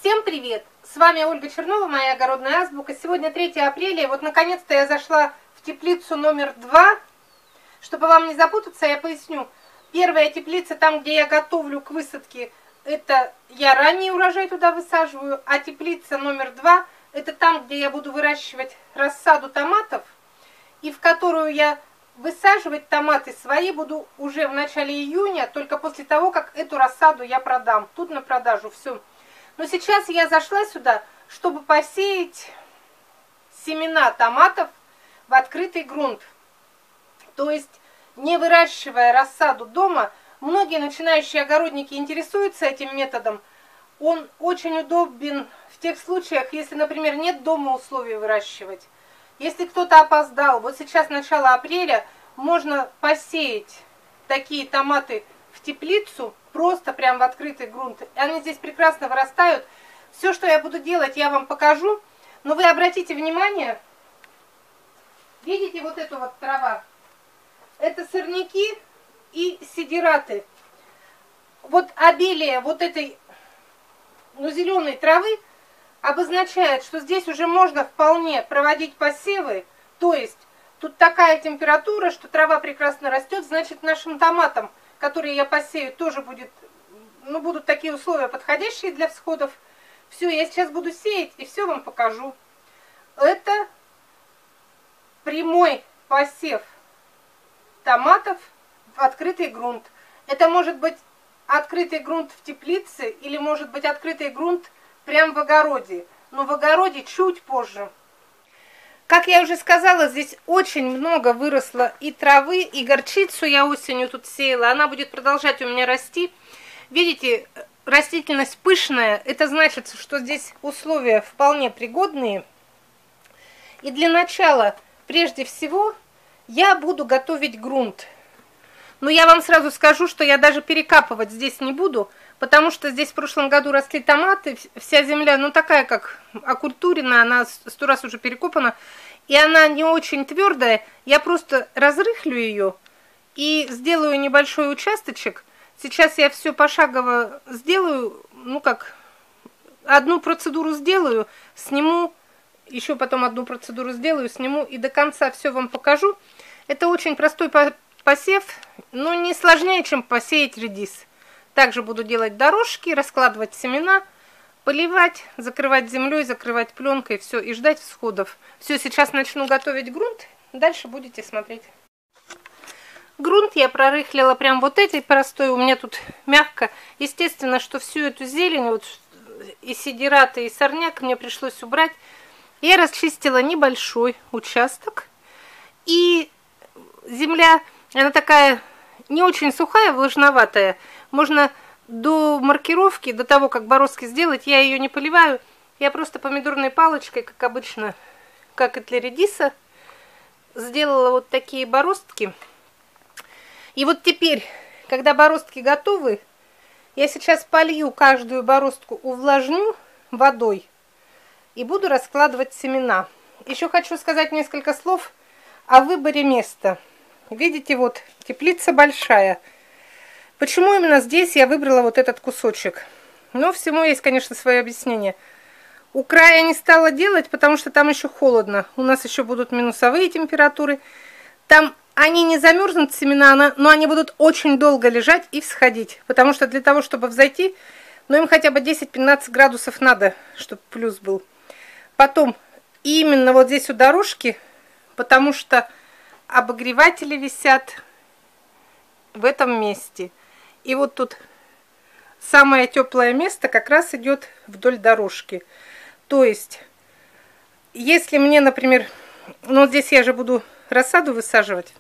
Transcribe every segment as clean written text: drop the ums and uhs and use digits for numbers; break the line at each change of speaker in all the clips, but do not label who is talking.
Всем привет! С вами Ольга Чернова, моя огородная азбука. Сегодня 3 апреля, и вот наконец-то я зашла в теплицу номер 2. Чтобы вам не запутаться, я поясню. Первая теплица, там, где я готовлю к высадке, это я ранний урожай туда высаживаю, а теплица номер 2, это там, где я буду выращивать рассаду томатов, и в которую я высаживать томаты свои буду уже в начале июня, только после того, как эту рассаду я продам. Тут на продажу все. Но сейчас я зашла сюда, чтобы посеять семена томатов в открытый грунт. То есть, не выращивая рассаду дома, многие начинающие огородники интересуются этим методом. Он очень удобен в тех случаях, если, например, нет дома условий выращивать. Если кто-то опоздал, вот сейчас начало апреля, можно посеять такие томаты в теплицу, просто прям в открытый грунт. Они здесь прекрасно вырастают. Все, что я буду делать, я вам покажу. Но вы обратите внимание, видите вот эту вот трава? Это сорняки и сидираты. Вот обилие вот этой, зеленой травы обозначает, что здесь уже можно вполне проводить посевы. То есть тут такая температура, что трава прекрасно растет, значит нашим томатам, которые я посею, тоже будут такие условия подходящие для всходов. Все, я сейчас буду сеять и все вам покажу. Это прямой посев томатов в открытый грунт. Это может быть открытый грунт в теплице или может быть открытый грунт прямо в огороде. Но в огороде чуть позже. Как я уже сказала, здесь очень много выросло и травы, и горчицу я осенью тут сеяла. Она будет продолжать у меня расти. Видите, растительность пышная. Это значит, что здесь условия вполне пригодные. И для начала, прежде всего, я буду готовить грунт. Но я вам сразу скажу, что я даже перекапывать здесь не буду, потому что здесь в прошлом году росли томаты, вся земля, такая как окультурена, она 100 раз уже перекопана, и она не очень твердая. Я просто разрыхлю ее и сделаю небольшой участочек. Сейчас я все пошагово сделаю, одну процедуру сделаю, сниму, еще потом одну процедуру сделаю, сниму и до конца все вам покажу. Это очень простой посев, но не сложнее, чем посеять редис. Также буду делать дорожки, раскладывать семена, поливать, закрывать землей, закрывать пленкой, все, и ждать всходов. Все, сейчас начну готовить грунт, дальше будете смотреть. Грунт я прорыхлила прям вот этой простой, у меня тут мягко. Естественно, что всю эту зелень, вот и сидираты, и сорняк мне пришлось убрать. Я расчистила небольшой участок, и земля, она такая не очень сухая, влажноватая. Можно до маркировки, до того, как бороздки сделать, я ее не поливаю. Я просто помидорной палочкой, как обычно, как и для редиса, сделала вот такие бороздки. И вот теперь, когда бороздки готовы, я сейчас полью каждую бороздку, увлажню водой и буду раскладывать семена. Еще хочу сказать несколько слов о выборе места. Видите, вот теплица большая. Почему именно здесь я выбрала вот этот кусочек? Всему есть, конечно, свое объяснение. У края не стала делать, потому что там еще холодно. У нас еще будут минусовые температуры. Там они не замерзнут, семена, но они будут очень долго лежать и всходить. Потому что для того, чтобы взойти, им хотя бы 10-15 градусов надо, чтобы плюс был. Потом, именно вот здесь у дорожки, потому что обогреватели висят в этом месте. И вот тут самое теплое место как раз идет вдоль дорожки. То есть, если мне, например, здесь я же буду рассаду высаживать.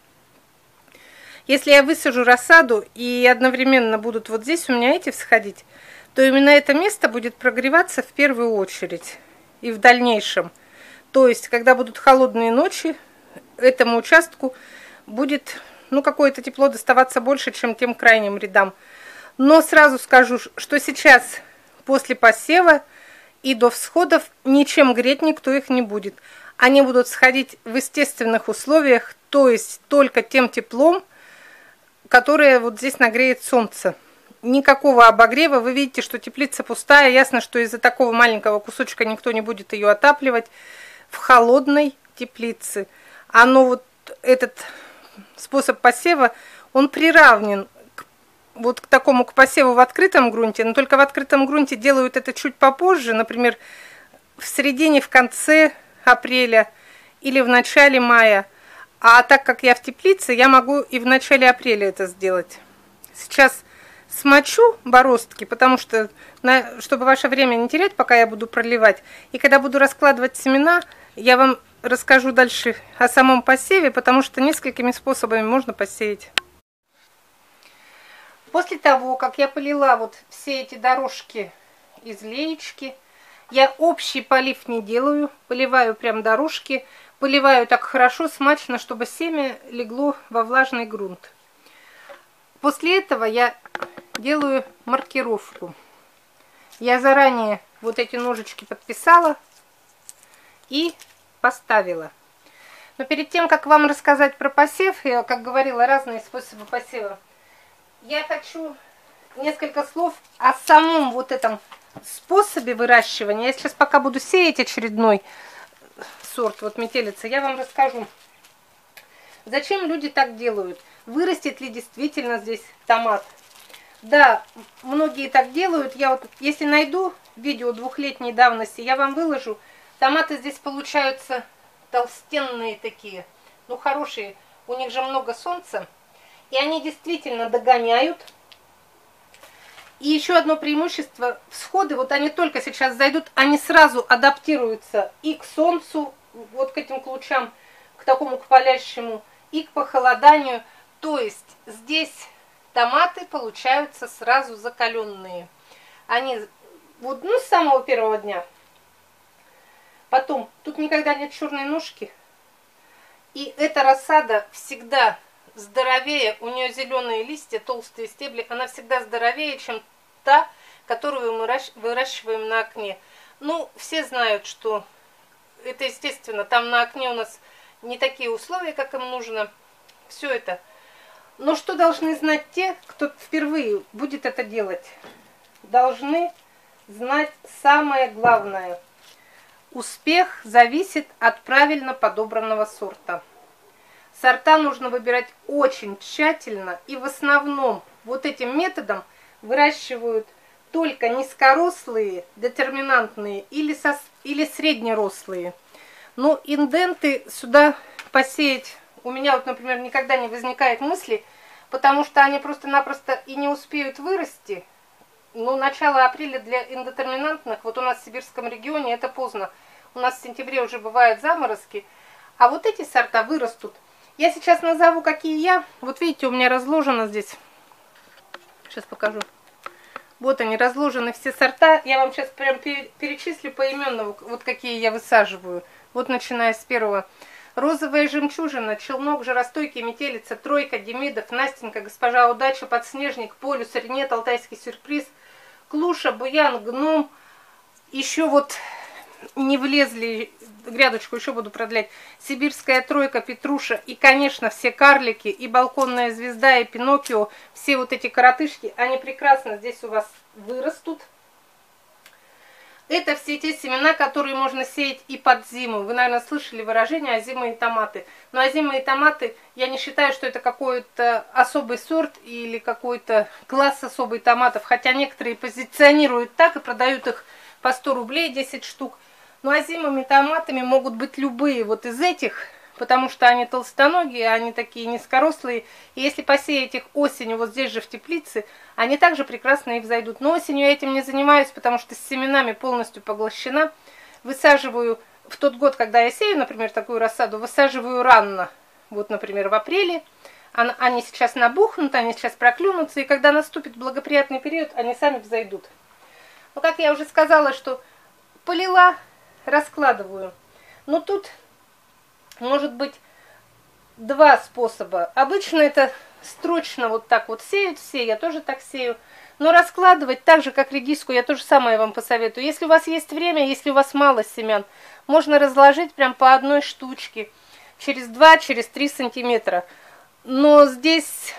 Если я высажу рассаду и одновременно будут вот здесь у меня эти всходить, то именно это место будет прогреваться в первую очередь и в дальнейшем. То есть, когда будут холодные ночи, этому участку будет какое-то тепло доставаться больше, чем тем крайним рядам. Но сразу скажу, что сейчас после посева и до всходов ничем греть никто их не будет. Они будут сходить в естественных условиях, то есть только тем теплом, которое вот здесь нагреет солнце. никакого обогрева. Вы видите, что теплица пустая. Ясно, что из-за такого маленького кусочка никто не будет ее отапливать. В холодной теплице вот этот способ посева, он приравнен к такому к посеву в открытом грунте, но только в открытом грунте делают это чуть попозже, например, в середине, в конце апреля или в начале мая. А так как я в теплице, я могу и в начале апреля это сделать. Сейчас смочу бороздки, потому что, чтобы ваше время не терять, пока я буду проливать. И когда буду раскладывать семена, я вам расскажу дальше о самом посеве, потому что несколькими способами можно посеять. После того, как я полила вот все эти дорожки из леечки, я общий полив не делаю, поливаю прям дорожки, поливаю так хорошо, смачно, чтобы семя легло во влажный грунт. После этого я делаю маркировку. Я заранее вот эти ножички подписала и поставила. Но перед тем, как вам рассказать про посев, я, как говорила, разные способы посева, я хочу несколько слов о самом вот этом способе выращивания. Я сейчас пока буду сеять очередной сорт, вот метелица, я вам расскажу, зачем люди так делают. Вырастет ли действительно здесь томат? Да, многие так делают. Я вот, если найду видео 2-летней давности, я вам выложу. Томаты здесь получаются толстенные такие, ну хорошие, у них же много солнца. И они действительно догоняют. И еще одно преимущество, всходы, вот они только сейчас зайдут, они сразу адаптируются и к солнцу, вот к этим к лучам, к такому, к палящему, и к похолоданию. То есть здесь томаты получаются сразу закаленные. Они вот, ну, с самого первого дня. Потом, тут никогда нет черной ножки. И эта рассада всегда здоровее, у нее зеленые листья, толстые стебли, она всегда здоровее, чем та, которую мы выращиваем на окне. Ну, все знают, что это естественно, там на окне у нас не такие условия, как им нужно. Все это. Но что должны знать те, кто впервые будет это делать? Должны знать самое главное. Успех зависит от правильно подобранного сорта. Сорта нужно выбирать очень тщательно, и в основном вот этим методом выращивают только низкорослые, детерминантные или среднерослые. Но инденты сюда посеять у меня вот, например, никогда не возникает мысли, потому что они просто-напросто и не успеют вырасти. Ну, начало апреля для индетерминантных, вот у нас в сибирском регионе это поздно. У нас в сентябре уже бывают заморозки, а вот эти сорта вырастут. Я сейчас назову, какие я. Вот видите, у меня разложено здесь. Сейчас покажу. Вот они, разложены все сорта. Я вам сейчас прям перечислю поименно, вот какие я высаживаю. Вот начиная с первого. Розовая жемчужина, челнок, жаростойкий, метелица, тройка, Демидов, Настенька, госпожа удача, подснежник, полюс, ренет, алтайский сюрприз, клуша, буян, гном. Еще вот не влезли, грядочку еще буду продлять. Сибирская тройка, петруша и, конечно, все карлики, и балконная звезда, и Пиноккио. Все вот эти коротышки, они прекрасно здесь у вас вырастут. Это все те семена, которые можно сеять и под зиму. Вы, наверное, слышали выражение озимые томаты. Но озимые томаты, я не считаю, что это какой-то особый сорт или какой-то класс особый томатов. Хотя некоторые позиционируют так и продают их по 100 рублей 10 штук. Но озимыми томатами могут быть любые вот из этих, потому что они толстоногие, они такие низкорослые. И если посеять их осенью вот здесь же в теплице, они также прекрасно и взойдут. Но осенью я этим не занимаюсь, потому что с семенами полностью поглощена. Высаживаю в тот год, когда я сею, например, такую рассаду, высаживаю рано. Вот, например, в апреле. Они сейчас набухнут, они сейчас проклюнутся. И когда наступит благоприятный период, они сами взойдут. Но, как я уже сказала, что полила, раскладываю. Но тут может быть два способа. Обычно это строчно вот так вот сеют все, я тоже так сею. Но раскладывать так же, как редиску, я тоже самое вам посоветую. Если у вас есть время, если у вас мало семян, можно разложить прям по одной штучке. Через 2, через 3 сантиметра. Но здесь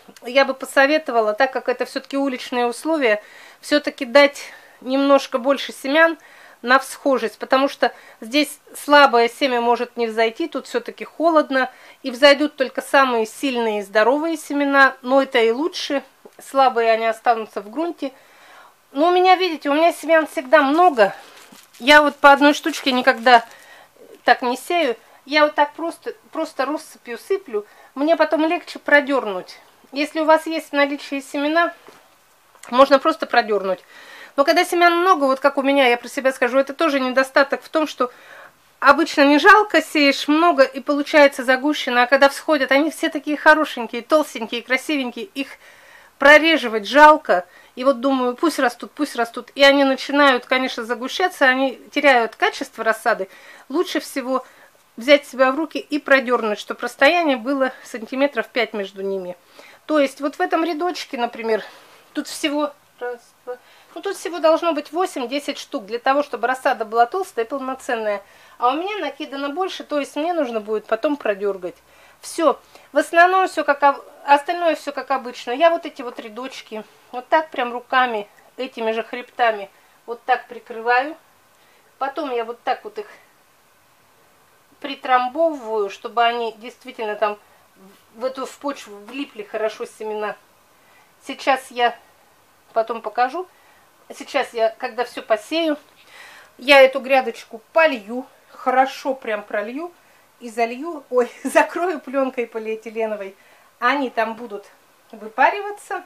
я бы посоветовала, так как это все-таки уличные условия, все-таки дать немножко больше семян на всхожесть, потому что здесь слабое семя может не взойти, тут все-таки холодно, и взойдут только самые сильные и здоровые семена, но это и лучше, слабые они останутся в грунте. Но у меня, видите, у меня семян всегда много, я вот по одной штучке никогда так не сею, я вот так просто россыпью сыплю, мне потом легче продернуть. Если у вас есть в наличии семена, можно просто продернуть. Но когда семян много, вот как у меня, я про себя скажу, это тоже недостаток в том, что обычно не жалко, сеешь много и получается загущено, а когда всходят, они все такие хорошенькие, толстенькие, красивенькие, их прореживать жалко. И вот думаю, пусть растут, и они начинают, конечно, загущаться, они теряют качество рассады. Лучше всего взять себя в руки и продернуть, чтобы расстояние было сантиметров 5 между ними. То есть вот в этом рядочке, например, тут всего тут всего должно быть 8-10 штук, для того, чтобы рассада была толстая и полноценная. А у меня накидано больше, то есть мне нужно будет потом продергать. Все. В основном все остальное все как обычно. Я вот эти вот рядочки вот так прям руками, этими же хребтами, вот так прикрываю. Потом я вот так вот их притрамбовываю, чтобы они действительно там в почву влипли хорошо семена. Сейчас я потом покажу. Сейчас я, когда все посею, я эту грядочку полью, хорошо прям пролью и залью, закрою пленкой полиэтиленовой. Они там будут выпариваться.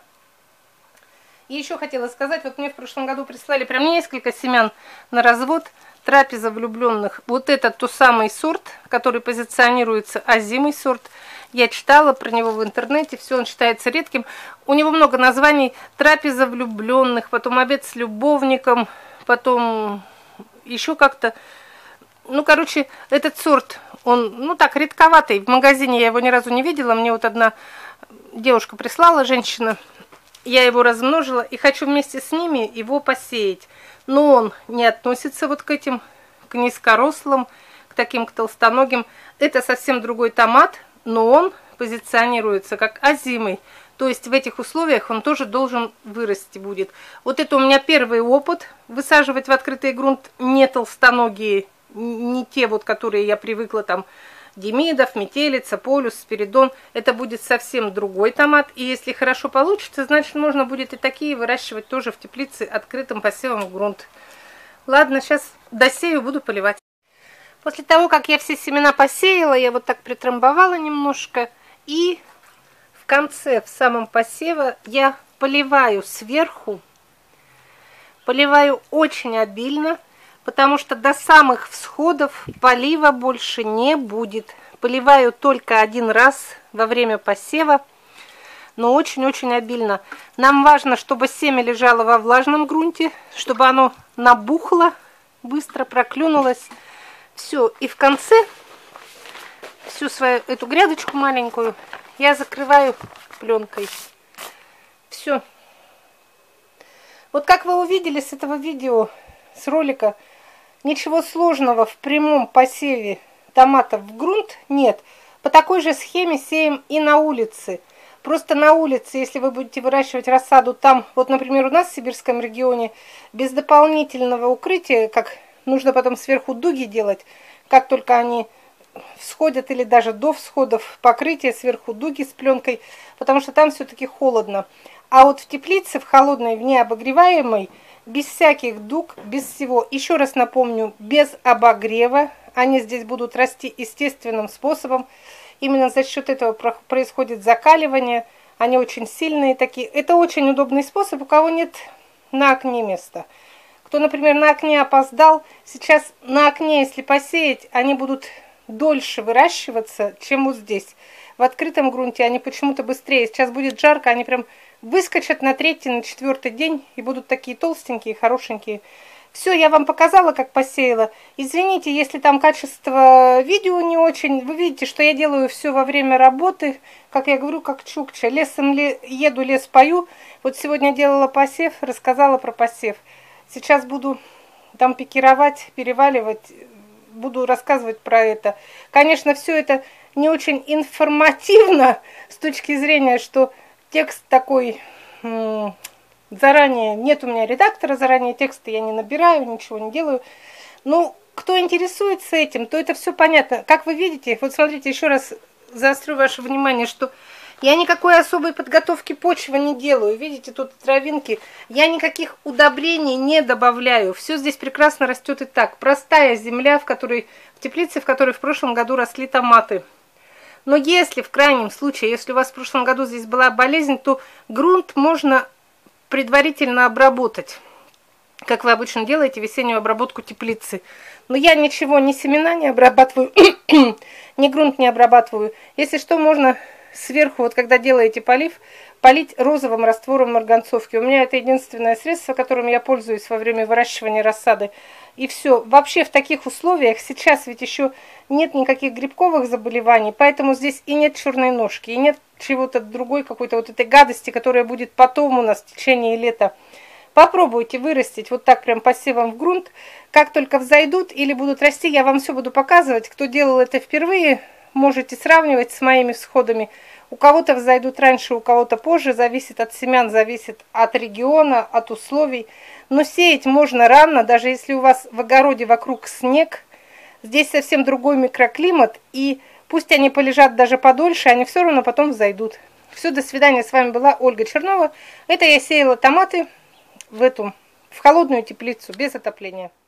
И еще хотела сказать, вот мне в прошлом году прислали прям несколько семян на развод. Трапеза влюбленных. Вот это тот самый сорт, который позиционируется озимый сорт. Я читала про него в интернете, все, он считается редким. У него много названий. Трапеза влюбленных, потом обед с любовником, потом еще как-то. Ну, короче, этот сорт, он, ну так, редковатый. В магазине я его ни разу не видела. Мне вот одна девушка прислала, женщина. Я его размножила и хочу вместе с ними его посеять. Но он не относится вот к этим, к низкорослым, к таким, к толстоногим. Это совсем другой томат, но он позиционируется как озимый. То есть в этих условиях он тоже должен вырасти будет. Вот это у меня первый опыт. Высаживать в открытый грунт не толстоногие, не те вот, которые я привыкла там, Демидов, Метелица, Полюс, Спиридон. Это будет совсем другой томат. И если хорошо получится, значит можно будет и такие выращивать тоже в теплице открытым посевом в грунт. Ладно, сейчас досею, буду поливать. После того, как я все семена посеяла, я вот так притрамбовала немножко. И в конце, в самом посеве, я поливаю сверху. Поливаю очень обильно. Потому что до самых всходов полива больше не будет. Поливаю только один раз во время посева, но очень-очень обильно. Нам важно, чтобы семя лежало во влажном грунте, чтобы оно набухло, быстро проклюнулось. Все, и в конце всю свою эту грядочку маленькую я закрываю пленкой. Все. Вот как вы увидели с этого видео, с ролика, ничего сложного в прямом посеве томатов в грунт нет. По такой же схеме сеем и на улице. Просто на улице, если вы будете выращивать рассаду там, вот, например, у нас в сибирском регионе, без дополнительного укрытия, как нужно потом сверху дуги делать, как только они всходят или даже до всходов, покрытие сверху дуги с пленкой, потому что там все-таки холодно. А вот в теплице, в холодной, в необогреваемой, без всяких дуг, без всего. Еще раз напомню, без обогрева. Они здесь будут расти естественным способом. Именно за счет этого происходит закаливание. Они очень сильные такие. Это очень удобный способ, у кого нет на окне места. Кто, например, на окне опоздал, сейчас на окне, если посеять, они будут дольше выращиваться, чем вот здесь. В открытом грунте они почему-то быстрее. Сейчас будет жарко, они прям выскочат на третий, на четвертый день и будут такие толстенькие, хорошенькие. Все, я вам показала, как посеяла. Извините, если там качество видео не очень. Вы видите, что я делаю все во время работы. Как я говорю, как чукча. Лесом еду, лес пою. Вот сегодня делала посев, рассказала про посев. Сейчас буду там пикировать, переваливать. Буду рассказывать про это. Конечно, все это не очень информативно с точки зрения, что текст такой, заранее, нет у меня редактора, заранее тексты я не набираю, ничего не делаю. Ну, кто интересуется этим, то это все понятно. Как вы видите, вот смотрите, еще раз заострю ваше внимание, что я никакой особой подготовки почвы не делаю. Видите, тут травинки. Я никаких удобрений не добавляю. Все здесь прекрасно растет и так. Простая земля, в теплице, в которой в прошлом году росли томаты. Но если в крайнем случае, если у вас в прошлом году здесь была болезнь, то грунт можно предварительно обработать, как вы обычно делаете, весеннюю обработку теплицы. Но я ничего, ни семена не обрабатываю, ни грунт не обрабатываю. Если что, можно сверху, вот когда делаете полив, полить розовым раствором марганцовки. У меня это единственное средство, которым я пользуюсь во время выращивания рассады. И все. Вообще в таких условиях сейчас ведь еще нет никаких грибковых заболеваний, поэтому здесь и нет черной ножки, и нет чего-то другой, какой-то вот этой гадости, которая будет потом у нас в течение лета. Попробуйте вырастить вот так прям посевом в грунт. Как только взойдут или будут расти, я вам все буду показывать. Кто делал это впервые, можете сравнивать с моими всходами. У кого-то взойдут раньше, у кого-то позже. Зависит от семян, зависит от региона, от условий. Но сеять можно рано, даже если у вас в огороде вокруг снег. Здесь совсем другой микроклимат. И пусть они полежат даже подольше, они все равно потом взойдут. Все, до свидания. С вами была Ольга Чернова. Это я сеяла томаты в холодную теплицу без отопления.